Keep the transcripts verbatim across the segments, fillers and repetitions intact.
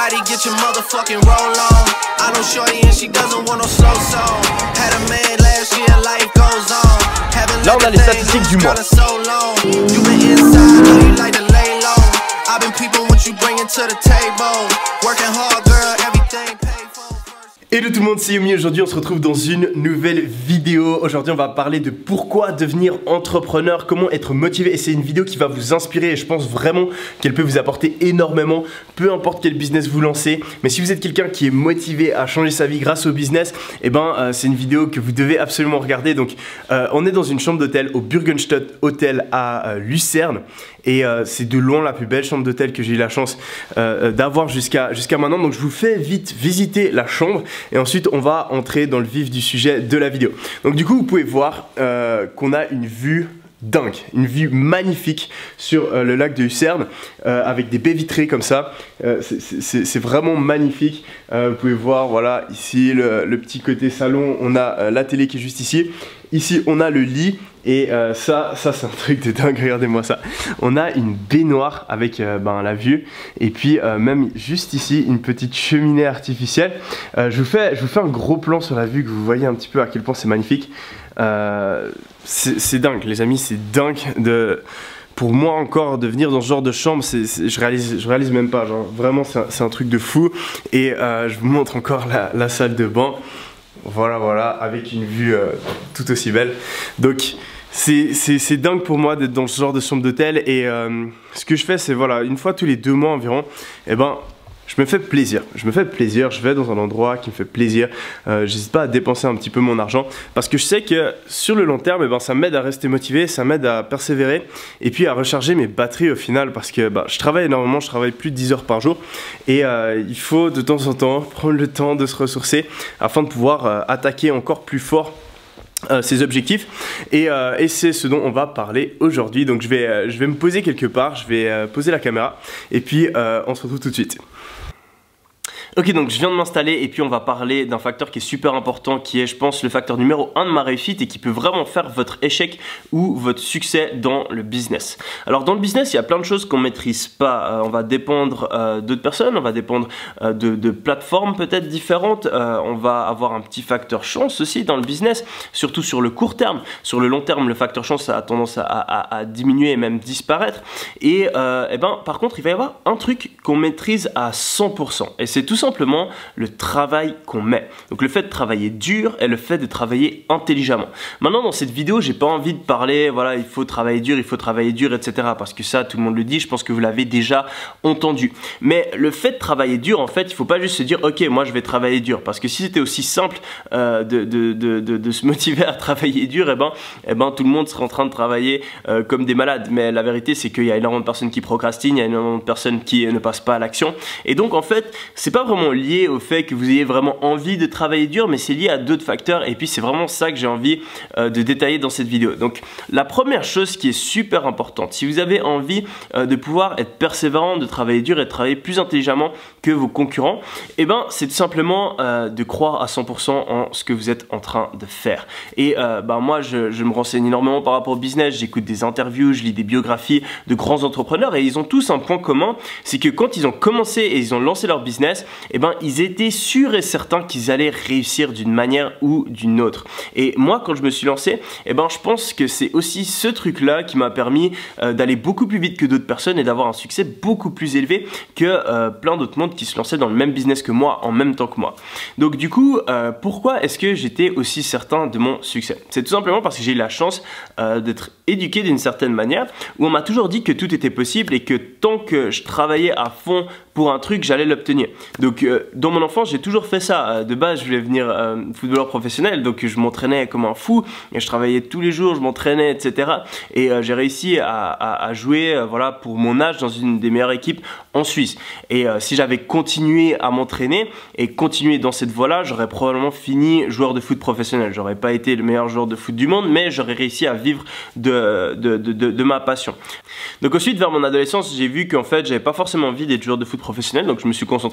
Everybody get your motherfucking roll on. I know shorty and she doesn't want no slow song. Had a man last year, life goes on. Là on a les statistiques du mois. You been inside, know you like to lay low. I've been people what you bringing to the table. Working hard, girl, everything paid for. Hello tout le monde, c'est Yomi. Aujourd'hui on se retrouve dans une nouvelle vidéo. Aujourd'hui on va parler de pourquoi devenir entrepreneur, comment être motivé. Et c'est une vidéo qui va vous inspirer et je pense vraiment qu'elle peut vous apporter énormément, peu importe quel business vous lancez. Mais si vous êtes quelqu'un qui est motivé à changer sa vie grâce au business, et ben euh, c'est une vidéo que vous devez absolument regarder. Donc euh, on est dans une chambre d'hôtel au Burgenstadt Hotel à euh, Lucerne. Et euh, c'est de loin la plus belle chambre d'hôtel que j'ai eu la chance euh, d'avoir jusqu'à jusqu'à maintenant. Donc je vous fais vite visiter la chambre et ensuite on va entrer dans le vif du sujet de la vidéo. Donc du coup vous pouvez voir euh, qu'on a une vue dingue, une vue magnifique sur euh, le lac de Lucerne euh, avec des baies vitrées comme ça. Euh, c'est vraiment magnifique. Euh, vous pouvez voir, voilà, ici le, le petit côté salon, on a euh, la télé qui est juste ici. Ici on a le lit et euh, ça, ça c'est un truc de dingue, regardez-moi ça. On a une baignoire avec euh, ben, la vue et puis euh, même juste ici une petite cheminée artificielle. Euh, je, vous fais, je vous fais un gros plan sur la vue que vous voyez un petit peu à quel point c'est magnifique. Euh, c'est dingue les amis, c'est dingue de... Pour moi encore, de venir dans ce genre de chambre, c'est, c'est, je, réalise, je réalise même pas, genre vraiment c'est un, un truc de fou. Et euh, je vous montre encore la, la salle de bain. Voilà, voilà, avec une vue euh, tout aussi belle. Donc c'est dingue pour moi d'être dans ce genre de chambre d'hôtel. Et euh, ce que je fais, c'est voilà, une fois tous les deux mois environ, et ben je me fais plaisir, je me fais plaisir, je vais dans un endroit qui me fait plaisir, euh, j'hésite pas à dépenser un petit peu mon argent parce que je sais que sur le long terme, eh ben, ça m'aide à rester motivé, ça m'aide à persévérer et puis à recharger mes batteries au final parce que bah, je travaille énormément, je travaille plus de dix heures par jour et euh, il faut de temps en temps prendre le temps de se ressourcer afin de pouvoir euh, attaquer encore plus fort Euh, ses objectifs et, euh, et c'est ce dont on va parler aujourd'hui. Donc je vais, euh, je vais me poser quelque part, je vais euh, poser la caméra et puis euh, on se retrouve tout de suite. Ok, donc je viens de m'installer et puis on va parler d'un facteur qui est super important, qui est je pense le facteur numéro un de ma réussite et qui peut vraiment faire votre échec ou votre succès dans le business. Alors dans le business, il y a plein de choses qu'on ne maîtrise pas. Euh, on va dépendre euh, d'autres personnes, on va dépendre euh, de, de plateformes peut-être différentes. Euh, on va avoir un petit facteur chance aussi dans le business, surtout sur le court terme. Sur le long terme, le facteur chance ça a tendance à, à, à diminuer et même disparaître. Et, euh, et ben, par contre, il va y avoir un truc qu'on maîtrise à cent pour cent et c'est tout simplement le travail qu'on met. Donc le fait de travailler dur et le fait de travailler intelligemment. Maintenant dans cette vidéo j'ai pas envie de parler voilà il faut travailler dur, il faut travailler dur etc. parce que ça tout le monde le dit, je pense que vous l'avez déjà entendu. Mais le fait de travailler dur en fait il faut pas juste se dire ok moi je vais travailler dur parce que si c'était aussi simple euh, de, de, de, de, de se motiver à travailler dur et eh ben, et ben tout le monde serait en train de travailler euh, comme des malades. Mais la vérité c'est qu'il y a énormément de personnes qui procrastinent, il y a énormément de personnes qui ne passent pas à l'action et donc en fait c'est pas vraiment lié au fait que vous ayez vraiment envie de travailler dur, mais c'est lié à d'autres facteurs et puis c'est vraiment ça que j'ai envie euh, de détailler dans cette vidéo. Donc la première chose qui est super importante, si vous avez envie euh, de pouvoir être persévérant, de travailler dur et de travailler plus intelligemment que vos concurrents, et eh ben c'est tout simplement euh, de croire à cent pour cent en ce que vous êtes en train de faire. Et euh, ben moi je, je me renseigne énormément par rapport au business, j'écoute des interviews, je lis des biographies de grands entrepreneurs et ils ont tous un point commun, c'est que quand ils ont commencé et ils ont lancé leur business, et ben ils étaient sûrs et certains qu'ils allaient réussir d'une manière ou d'une autre. Et moi quand je me suis lancé, eh ben, je pense que c'est aussi ce truc là qui m'a permis euh, d'aller beaucoup plus vite que d'autres personnes et d'avoir un succès beaucoup plus élevé que euh, plein d'autres mondes qui se lançaient dans le même business que moi en même temps que moi. Donc du coup, euh, pourquoi est-ce que j'étais aussi certain de mon succès? C'est tout simplement parce que j'ai eu la chance euh, d'être éduqué d'une certaine manière où on m'a toujours dit que tout était possible et que tant que je travaillais à fond pour un truc, j'allais l'obtenir. Donc euh, dans mon enfance, j'ai toujours fait ça. De base, je voulais devenir euh, footballeur professionnel, donc je m'entraînais comme un fou et je travaillais tous les jours, je m'entraînais, et cetera. Et euh, j'ai réussi à, à, à jouer, euh, voilà, pour mon âge, dans une des meilleures équipes en Suisse. Et euh, si j'avais continué à m'entraîner et continué dans cette voie-là, j'aurais probablement fini joueur de foot professionnel. J'aurais pas été le meilleur joueur de foot du monde, mais j'aurais réussi à vivre de, de, de, de, de ma passion. Donc ensuite, vers mon adolescence, j'ai vu qu'en fait, j'avais pas forcément envie d'être joueur de foot professionnel, donc je me suis concentré sur d'autres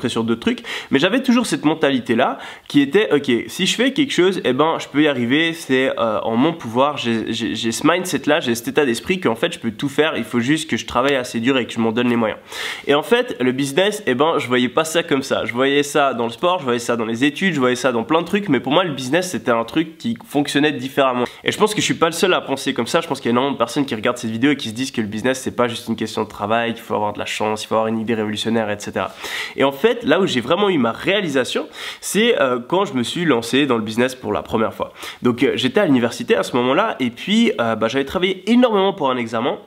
trucs, mais j'avais toujours cette mentalité-là qui était, ok, si je fais quelque chose, eh ben, je peux y arriver, c'est euh, en mon pouvoir, j'ai ce mindset-là, j'ai cet état d'esprit qu'en fait, je peux tout faire, il faut juste que je travaille assez dur et que je m'en donne les moyens. Et en fait, le business, eh ben, je voyais pas ça comme ça. Je voyais ça dans le sport, je voyais ça dans les études, je voyais ça dans plein de trucs, mais pour moi, le business, c'était un truc qui fonctionnait différemment. Et je pense que je suis pas le seul à penser comme ça. Je pense qu'il y a énormément de personnes qui regardent cette vidéo et qui se disent que le business, c'est pas juste une question de travail, qu'il faut avoir de la chance, il faut avoir une idée révolutionnaire, et cetera. Et en fait, là où j'ai vraiment eu ma réalisation, c'est euh, quand je me suis lancé dans le business pour la première fois. Donc, euh, j'étais à l'université à ce moment-là, et puis euh, bah, j'avais travaillé énormément pour un examen.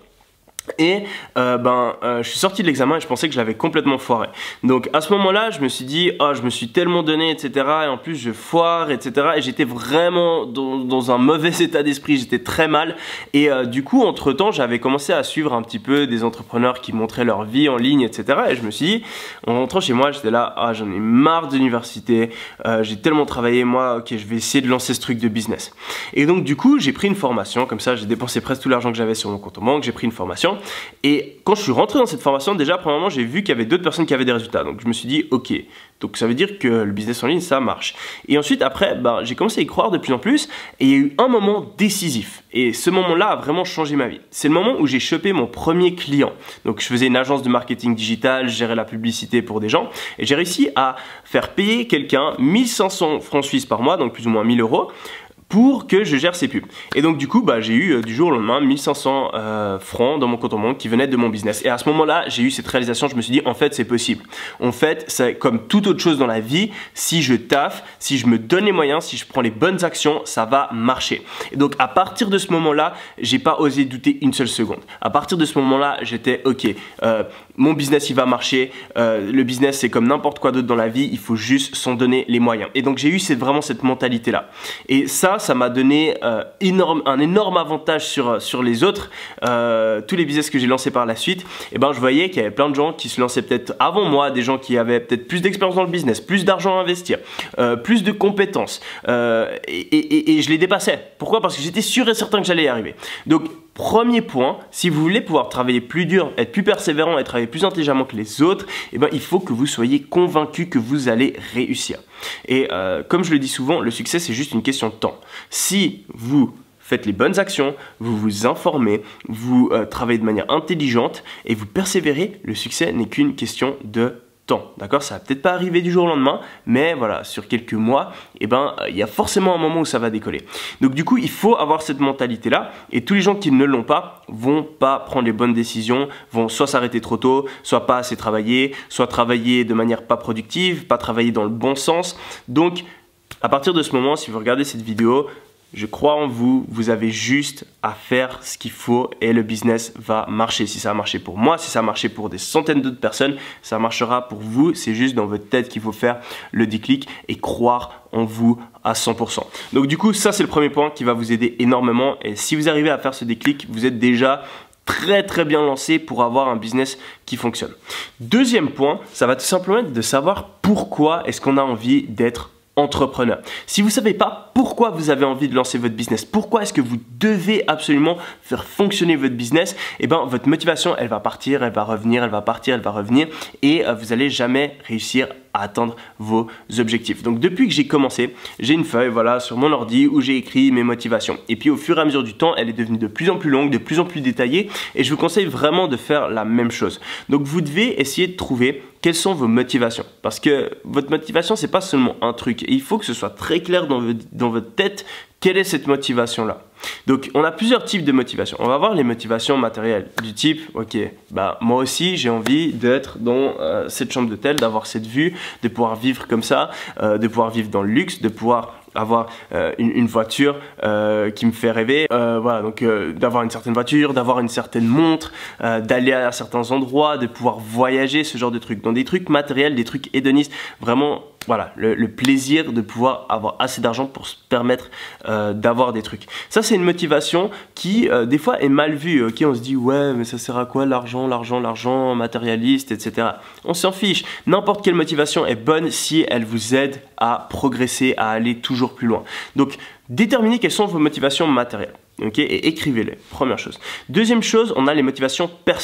Et euh, ben, euh, je suis sorti de l'examen et je pensais que je l'avais complètement foiré. Donc à ce moment-là, je me suis dit, oh, je me suis tellement donné, et cetera. Et en plus, je foire, et cetera. Et j'étais vraiment dans, dans un mauvais état d'esprit, j'étais très mal. Et euh, du coup, entre-temps, j'avais commencé à suivre un petit peu des entrepreneurs qui montraient leur vie en ligne, et cetera. Et je me suis dit, en rentrant chez moi, j'étais là, ah, j'en ai marre de l'université, euh, j'ai tellement travaillé, moi, ok, je vais essayer de lancer ce truc de business. Et donc du coup, j'ai pris une formation, comme ça, j'ai dépensé presque tout l'argent que j'avais sur mon compte en banque, j'ai pris une formation. Et quand je suis rentré dans cette formation, déjà, premièrement, j'ai vu qu'il y avait d'autres personnes qui avaient des résultats. Donc, je me suis dit, ok, donc ça veut dire que le business en ligne, ça marche. Et ensuite, après, bah, j'ai commencé à y croire de plus en plus. Et il y a eu un moment décisif. Et ce moment-là a vraiment changé ma vie. C'est le moment où j'ai chopé mon premier client. Donc, je faisais une agence de marketing digital, je gérais la publicité pour des gens. Et j'ai réussi à faire payer quelqu'un mille cinq cents francs suisses par mois, donc plus ou moins mille euros. Pour que je gère ces pubs. Et donc du coup, bah, j'ai eu euh, du jour au lendemain mille cinq cents euh, francs dans mon compte en banque qui venaient de mon business. Et à ce moment-là, j'ai eu cette réalisation, je me suis dit, en fait, c'est possible. En fait, c'est comme toute autre chose dans la vie, si je taffe, si je me donne les moyens, si je prends les bonnes actions, ça va marcher. Et donc à partir de ce moment-là, j'ai pas osé douter une seule seconde. À partir de ce moment-là, j'étais, ok, euh, mon business, il va marcher. Euh, le business, c'est comme n'importe quoi d'autre dans la vie, il faut juste s'en donner les moyens. Et donc j'ai eu cette, vraiment cette mentalité-là. Et ça, ça m'a donné euh, énorme, un énorme avantage sur, sur les autres. Euh, tous les business que j'ai lancés par la suite, et ben, je voyais qu'il y avait plein de gens qui se lançaient peut-être avant moi, des gens qui avaient peut-être plus d'expérience dans le business, plus d'argent à investir, euh, plus de compétences. Euh, et, et, et je les dépassais. Pourquoi? Parce que j'étais sûr et certain que j'allais y arriver. Donc, premier point, si vous voulez pouvoir travailler plus dur, être plus persévérant et travailler plus intelligemment que les autres, eh ben, il faut que vous soyez convaincu que vous allez réussir. Et euh, comme je le dis souvent, le succès, c'est juste une question de temps. Si vous faites les bonnes actions, vous vous informez, vous euh, travaillez de manière intelligente et vous persévérez, le succès n'est qu'une question de temps. D'accord? Ça va peut-être pas arriver du jour au lendemain, mais voilà, sur quelques mois, eh ben, il y a forcément un moment où ça va décoller. Donc du coup, il faut avoir cette mentalité-là, et tous les gens qui ne l'ont pas vont pas prendre les bonnes décisions, vont soit s'arrêter trop tôt, soit pas assez travailler, soit travailler de manière pas productive, pas travailler dans le bon sens. Donc, à partir de ce moment, si vous regardez cette vidéo, je crois en vous, vous avez juste à faire ce qu'il faut et le business va marcher. Si ça a marché pour moi, si ça a marché pour des centaines d'autres personnes, ça marchera pour vous. C'est juste dans votre tête qu'il faut faire le déclic et croire en vous à cent pour cent. Donc du coup, ça c'est le premier point qui va vous aider énormément. Et si vous arrivez à faire ce déclic, vous êtes déjà très très bien lancé pour avoir un business qui fonctionne. Deuxième point, ça va tout simplement être de savoir pourquoi est-ce qu'on a envie d'être entrepreneur. Si vous ne savez pas pourquoi vous avez envie de lancer votre business, pourquoi est-ce que vous devez absolument faire fonctionner votre business, et eh ben votre motivation, elle va partir, elle va revenir, elle va partir, elle va revenir et euh, vous n'allez jamais réussir à atteindre vos objectifs. Donc depuis que j'ai commencé, j'ai une feuille voilà sur mon ordi où j'ai écrit mes motivations. Et puis au fur et à mesure du temps, elle est devenue de plus en plus longue, de plus en plus détaillée et je vous conseille vraiment de faire la même chose. Donc vous devez essayer de trouver quelles sont vos motivations. Parce que votre motivation, c'est pas seulement un truc. Et il faut que ce soit très clair dans, votre, dans votre tête quelle est cette motivation-là. Donc, on a plusieurs types de motivations. On va voir les motivations matérielles du type, ok, bah moi aussi j'ai envie d'être dans euh, cette chambre d'hôtel, d'avoir cette vue, de pouvoir vivre comme ça, euh, de pouvoir vivre dans le luxe, de pouvoir avoir euh, une, une voiture euh, qui me fait rêver, euh, voilà, donc euh, d'avoir une certaine voiture, d'avoir une certaine montre, euh, d'aller à certains endroits, de pouvoir voyager, ce genre de trucs. Donc des trucs matériels, des trucs hédonistes, vraiment, voilà, le, le plaisir de pouvoir avoir assez d'argent pour se permettre euh, d'avoir des trucs. Ça, c'est une motivation qui, euh, des fois, est mal vue. Ok, on se dit, ouais, mais ça sert à quoi l'argent, l'argent, l'argent, matérialiste, et cetera. On s'en fiche. N'importe quelle motivation est bonne si elle vous aide à progresser, à aller toujours plus loin. Donc, déterminez quelles sont vos motivations matérielles. Okay, et écrivez-les, première chose. Deuxième chose, on a les motivations personnelles.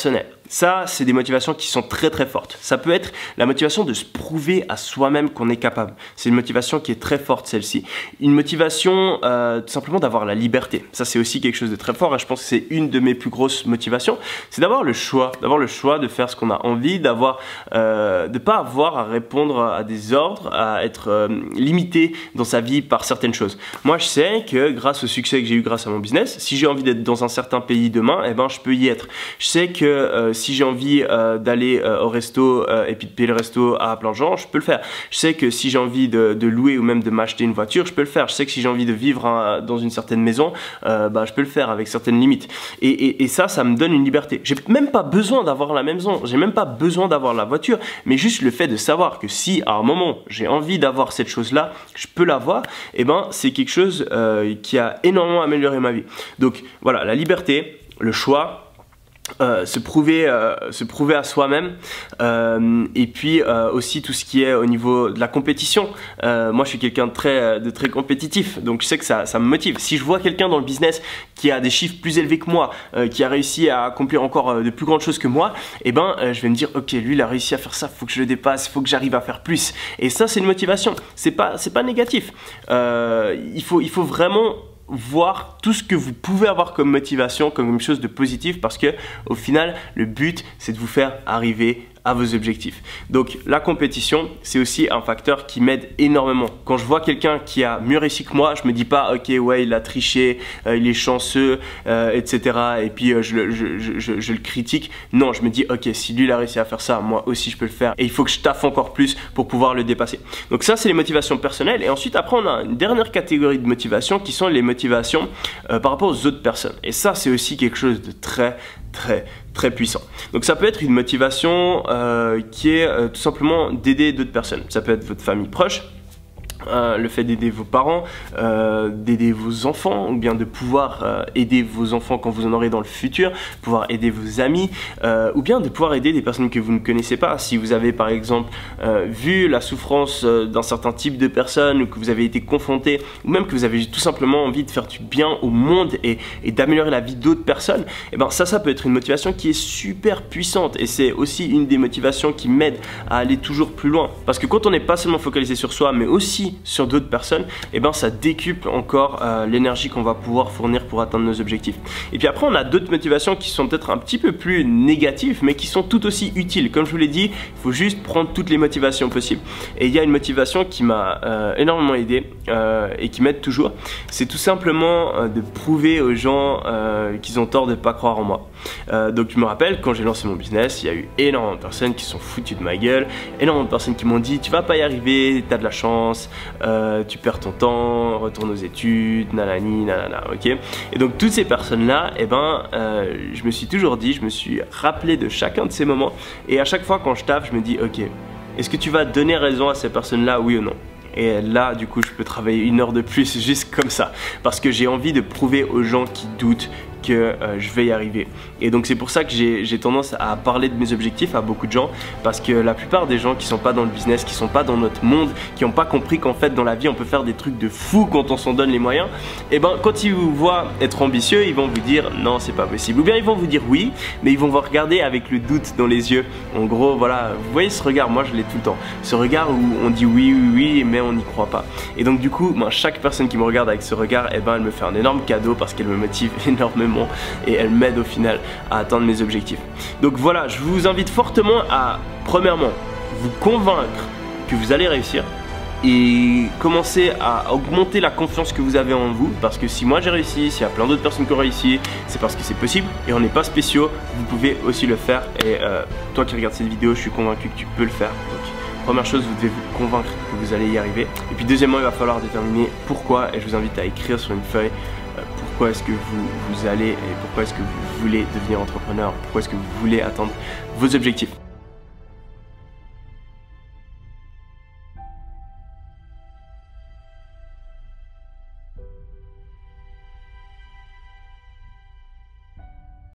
Ça, c'est des motivations qui sont très très fortes. Ça peut être la motivation de se prouver à soi-même qu'on est capable. C'est une motivation qui est très forte, celle-ci. Une motivation euh, tout simplement d'avoir la liberté. Ça, c'est aussi quelque chose de très fort et je pense que c'est une de mes plus grosses motivations. C'est d'avoir le choix, d'avoir le choix de faire ce qu'on a envie, d'avoir, euh, de pas avoir à répondre à des ordres, à être euh, limité dans sa vie par certaines choses. Moi, je sais que grâce au succès que j'ai eu grâce à mon business, si j'ai envie d'être dans un certain pays demain, eh ben, je peux y être. Je sais que euh, si j'ai envie euh, d'aller euh, au resto euh, et puis de payer le resto à plein de gens, je peux le faire. Je sais que si j'ai envie de, de louer ou même de m'acheter une voiture, je peux le faire. Je sais que si j'ai envie de vivre hein, dans une certaine maison, euh, bah, je peux le faire avec certaines limites. Et, et, et ça, ça me donne une liberté. J'ai même pas besoin d'avoir la maison, j'ai même pas besoin d'avoir la voiture, mais juste le fait de savoir que si à un moment j'ai envie d'avoir cette chose-là, je peux l'avoir, et ben c'est quelque chose euh, qui a énormément amélioré ma vie. Donc voilà, la liberté, le choix. Euh, se prouver, euh, se prouver à soi-même euh, et puis euh, aussi tout ce qui est au niveau de la compétition. Euh, moi je suis quelqu'un de très, de très compétitif, donc je sais que ça, ça me motive. Si je vois quelqu'un dans le business qui a des chiffres plus élevés que moi, euh, qui a réussi à accomplir encore euh, de plus grandes choses que moi, et eh ben euh, je vais me dire ok, lui il a réussi à faire ça, faut que je le dépasse, faut que j'arrive à faire plus. Et ça c'est une motivation, c'est pas, c'est pas négatif. Euh, il faut, il faut vraiment voir tout ce que vous pouvez avoir comme motivation, comme une chose de positif, parce que au final le but c'est de vous faire arriver à vos objectifs. Donc la compétition, c'est aussi un facteur qui m'aide énormément. Quand je vois quelqu'un qui a mieux réussi que moi, je me dis pas ok ouais il a triché, euh, il est chanceux, euh, et cetera. Et puis euh, je, je, je, je, je le critique. Non, je me dis ok si lui il a réussi à faire ça, moi aussi je peux le faire. Et il faut que je taffe encore plus pour pouvoir le dépasser. Donc ça c'est les motivations personnelles. Et ensuite après on a une dernière catégorie de motivation qui sont les motivations euh, par rapport aux autres personnes. Et ça c'est aussi quelque chose de très très très puissant. Donc ça peut être une motivation euh, qui est euh, tout simplement d'aider d'autres personnes. Ça peut être votre famille proche, Euh, le fait d'aider vos parents, euh, d'aider vos enfants, ou bien de pouvoir euh, aider vos enfants quand vous en aurez dans le futur, pouvoir aider vos amis, euh, ou bien de pouvoir aider des personnes que vous ne connaissez pas. Si vous avez par exemple euh, vu la souffrance euh, d'un certain type de personne, ou que vous avez été confronté, ou même que vous avez tout simplement envie de faire du bien au monde et, et d'améliorer la vie d'autres personnes, et ben ça, ça peut être une motivation qui est super puissante. Et c'est aussi une des motivations qui m'aide à aller toujours plus loin. Parce que quand on n'est pas seulement focalisé sur soi, mais aussi sur d'autres personnes, et ben ça décuple encore euh, l'énergie qu'on va pouvoir fournir pour atteindre nos objectifs. Et puis après on a d'autres motivations qui sont peut-être un petit peu plus négatives, mais qui sont tout aussi utiles. Comme je vous l'ai dit, il faut juste prendre toutes les motivations possibles. Et il y a une motivation qui m'a euh, énormément aidé euh, et qui m'aide toujours, c'est tout simplement euh, de prouver aux gens euh, qu'ils ont tort de ne pas croire en moi. Euh, donc je me rappelle quand j'ai lancé mon business, il y a eu énormément de personnes qui sont foutues de ma gueule, énormément de personnes qui m'ont dit tu vas pas y arriver, t'as de la chance, euh, tu perds ton temps, retourne aux études, nanani, nanana, ok. Et donc toutes ces personnes là, eh ben, euh, je me suis toujours dit, je me suis rappelé de chacun de ces moments, et à chaque fois quand je taffe, je me dis ok, est-ce que tu vas donner raison à ces personnes là, oui ou non? Et là, du coup, je peux travailler une heure de plus juste comme ça, parce que j'ai envie de prouver aux gens qui doutent que euh, je vais y arriver. Et donc c'est pour ça que j'ai tendance à parler de mes objectifs à beaucoup de gens, parce que la plupart des gens qui sont pas dans le business, qui sont pas dans notre monde, qui n'ont pas compris qu'en fait dans la vie on peut faire des trucs de fou quand on s'en donne les moyens, et ben quand ils vous voient être ambitieux, ils vont vous dire non c'est pas possible, ou bien ils vont vous dire oui, mais ils vont vous regarder avec le doute dans les yeux. En gros voilà, vous voyez ce regard, moi je l'ai tout le temps, ce regard où on dit oui oui oui mais on n'y croit pas. Et donc du coup ben, chaque personne qui me regarde avec ce regard, et ben elle me fait un énorme cadeau, parce qu'elle me motive énormément et elle m'aide au final à atteindre mes objectifs. Donc voilà, je vous invite fortement à, premièrement, vous convaincre que vous allez réussir, et commencer à augmenter la confiance que vous avez en vous, parce que si moi j'ai réussi, s'il y a plein d'autres personnes qui ont réussi, c'est parce que c'est possible et on n'est pas spéciaux, vous pouvez aussi le faire. Et euh, toi qui regardes cette vidéo, je suis convaincu que tu peux le faire. Donc première chose, vous devez vous convaincre que vous allez y arriver. Et puis deuxièmement, il va falloir déterminer pourquoi, et je vous invite à écrire sur une feuille pourquoi est-ce que vous, vous allez et pourquoi est-ce que vous voulez devenir entrepreneur, pourquoi est-ce que vous voulez atteindre vos objectifs.